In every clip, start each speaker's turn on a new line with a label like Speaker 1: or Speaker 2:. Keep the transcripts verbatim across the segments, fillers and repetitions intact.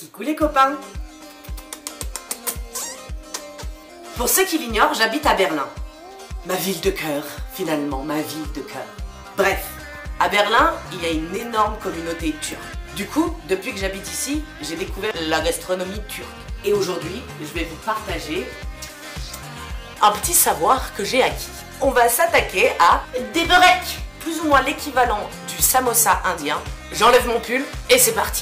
Speaker 1: Kikou les copains. Pour ceux qui l'ignorent, j'habite à Berlin. Ma ville de cœur, finalement, ma ville de cœur. Bref, à Berlin, il y a une énorme communauté turque. Du coup, depuis que j'habite ici, j'ai découvert la gastronomie turque. Et aujourd'hui, je vais vous partager un petit savoir que j'ai acquis. On va s'attaquer à des beureks, plus ou moins l'équivalent du samosa indien. J'enlève mon pull et c'est parti.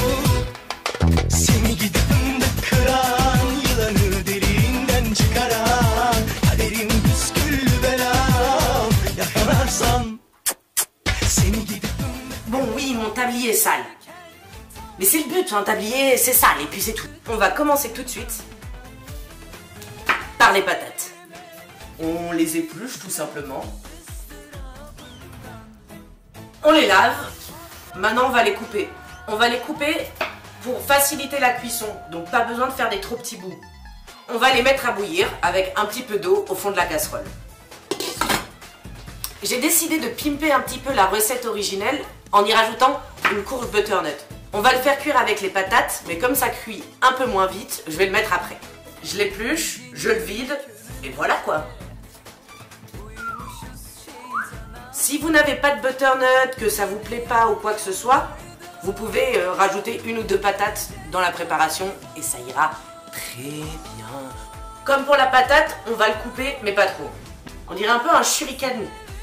Speaker 1: Bon oui, mon tablier est sale. Mais c'est le but, un tablier c'est sale et puis c'est tout. On va commencer tout de suite par les patates. On les épluche tout simplement. On les lave. Maintenant on va les couper. On va les couper pour faciliter la cuisson, donc pas besoin de faire des trop petits bouts. On va les mettre à bouillir avec un petit peu d'eau au fond de la casserole. J'ai décidé de pimper un petit peu la recette originelle en y rajoutant une courge butternut. On va le faire cuire avec les patates, mais comme ça cuit un peu moins vite, je vais le mettre après. Je l'épluche, je le vide, et voilà quoi. Si vous n'avez pas de butternut, que ça vous plaît pas ou quoi que ce soit, vous pouvez euh, rajouter une ou deux patates dans la préparation et ça ira très bien. Comme pour la patate, on va le couper, mais pas trop. On dirait un peu un shuriken.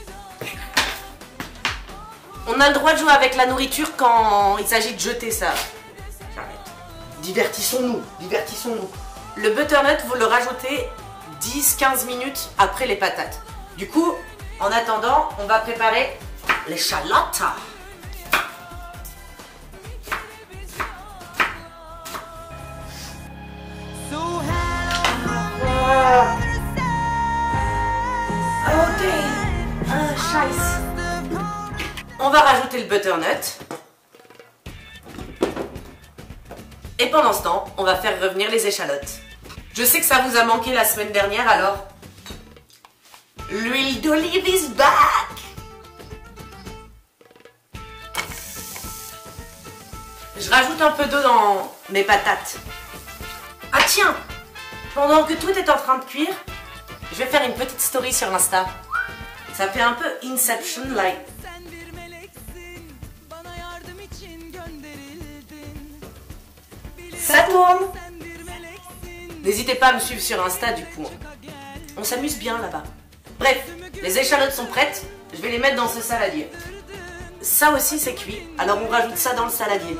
Speaker 1: On a le droit de jouer avec la nourriture quand il s'agit de jeter ça. J'arrête. Divertissons-nous, divertissons-nous. Le butternut, vous le rajoutez dix à quinze minutes après les patates. Du coup, en attendant, on va préparer l'échalote. On va rajouter le butternut. Et pendant ce temps, on va faire revenir les échalotes. Je sais que ça vous a manqué la semaine dernière, alors l'huile d'olive is back. Je rajoute un peu d'eau dans mes patates. Ah tiens, pendant que tout est en train de cuire, je vais faire une petite story sur Insta. Ça fait un peu Inception-like. Ça tourne. N'hésitez pas à me suivre sur Insta du coup. On s'amuse bien là-bas. Bref, les échalotes sont prêtes. Je vais les mettre dans ce saladier. Ça aussi c'est cuit. Alors on rajoute ça dans le saladier.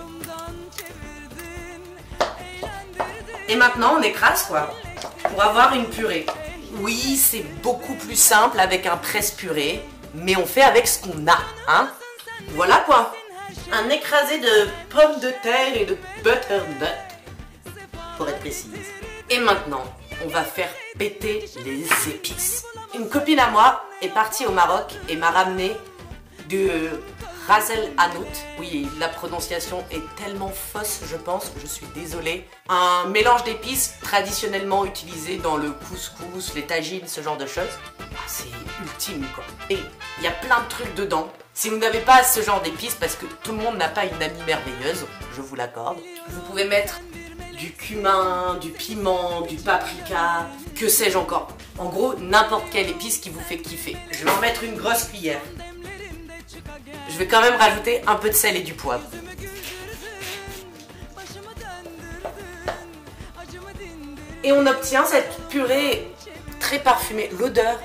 Speaker 1: Et maintenant on écrase quoi. Pour avoir une purée. Oui, c'est beaucoup plus simple avec un presse-purée. Mais on fait avec ce qu'on a, hein. Voilà quoi. Un écrasé de pommes de terre et de butternut. Pour être précise. Et maintenant, on va faire péter les épices. Une copine à moi est partie au Maroc et m'a ramené du Ras El Hanout. Oui, la prononciation est tellement fausse, je pense, je suis désolée. Un mélange d'épices traditionnellement utilisé dans le couscous, les tagines, ce genre de choses. Ah, c'est ultime quoi. Et il y a plein de trucs dedans. Si vous n'avez pas ce genre d'épices, parce que tout le monde n'a pas une amie merveilleuse, je vous l'accorde, vous pouvez mettre du cumin, du piment, du paprika, que sais-je encore. En gros, n'importe quelle épice qui vous fait kiffer. Je vais en mettre une grosse cuillère. Je vais quand même rajouter un peu de sel et du poivre. Et on obtient cette purée très parfumée. L'odeur.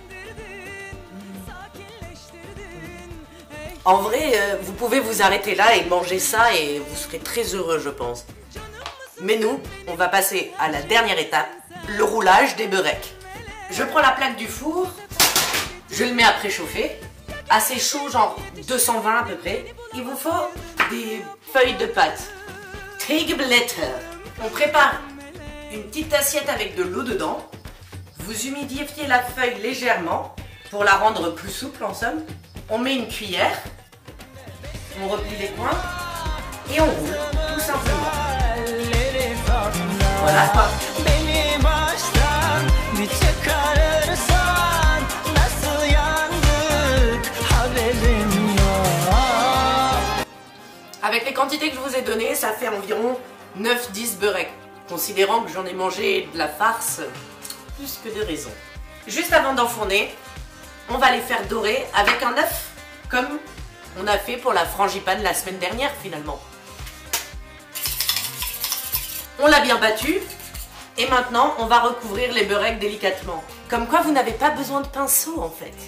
Speaker 1: En vrai, euh, vous pouvez vous arrêter là et manger ça et vous serez très heureux, je pense. Mais nous, on va passer à la dernière étape, le roulage des beureks. Je prends la plaque du four, je le mets à préchauffer, assez chaud, genre deux cent vingt à peu près. Il vous faut des feuilles de pâte, Tegblätter. On prépare une petite assiette avec de l'eau dedans. Vous humidifiez la feuille légèrement pour la rendre plus souple en somme. On met une cuillère, on replie les coins et on roule, tout simplement. Voilà quoi. Avec les quantités que je vous ai données, ça fait environ neuf dix beureks, considérant que j'en ai mangé de la farce plus que de raison. Juste avant d'enfourner, on va les faire dorer avec un œuf, comme on a fait pour la frangipane la semaine dernière finalement. On l'a bien battu, et maintenant on va recouvrir les beureks délicatement. Comme quoi vous n'avez pas besoin de pinceau en fait.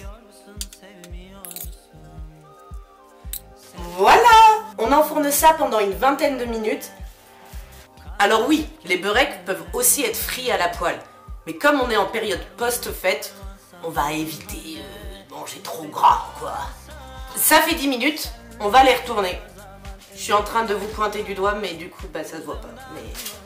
Speaker 1: Voilà! On enfourne ça pendant une vingtaine de minutes. Alors oui, les beureks peuvent aussi être frits à la poêle. Mais comme on est en période post-fête, on va éviter euh, de manger trop gras, quoi. Ça fait dix minutes, on va les retourner. Je suis en train de vous pointer du doigt, mais du coup, bah ça se voit pas. Mais...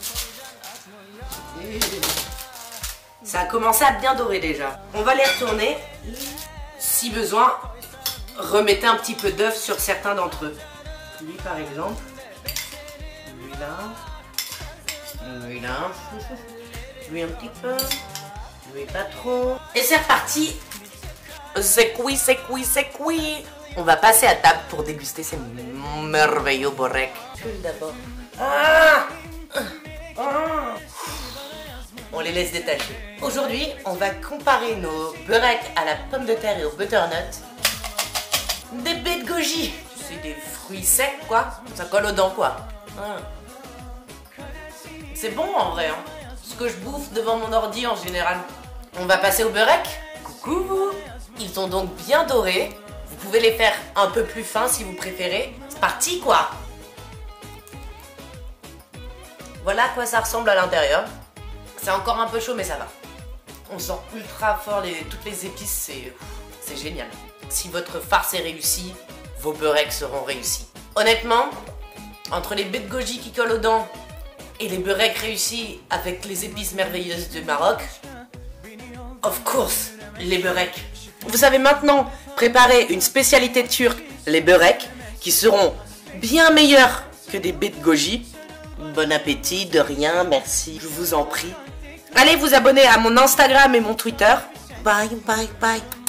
Speaker 1: ça a commencé à bien dorer déjà. On va les retourner. Si besoin, remettez un petit peu d'œuf sur certains d'entre eux. Lui par exemple. Lui là. Lui là. Lui un petit peu. Lui pas trop. Et c'est reparti. C'est cuit, c'est cuit, c'est cuit. On va passer à table pour déguster ces merveilleux beureks. D'abord. Ah ah. On les laisse détacher. Aujourd'hui, on va comparer nos beureks à la pomme de terre et au butternut. Des baies de goji. C'est des fruits secs, quoi. Ça colle aux dents, quoi. Ah. C'est bon, en vrai. Hein. Ce que je bouffe devant mon ordi, en général. On va passer au beurek. Coucou. Ils sont donc bien dorés. Vous pouvez les faire un peu plus fins, si vous préférez. C'est parti, quoi. Voilà à quoi ça ressemble à l'intérieur. C'est encore un peu chaud, mais ça va. On sent ultra fort les, toutes les épices, c'est génial. Si votre farce est réussie, vos beureks seront réussis. Honnêtement, entre les baies de goji qui collent aux dents et les beureks réussis avec les épices merveilleuses du Maroc, of course, les beureks. Vous savez maintenant préparer une spécialité turque, les beureks, qui seront bien meilleurs que des baies de goji. Bon appétit, de rien, merci, je vous en prie. Allez vous abonner à mon Instagram et mon Twitter. Bye, bye, bye.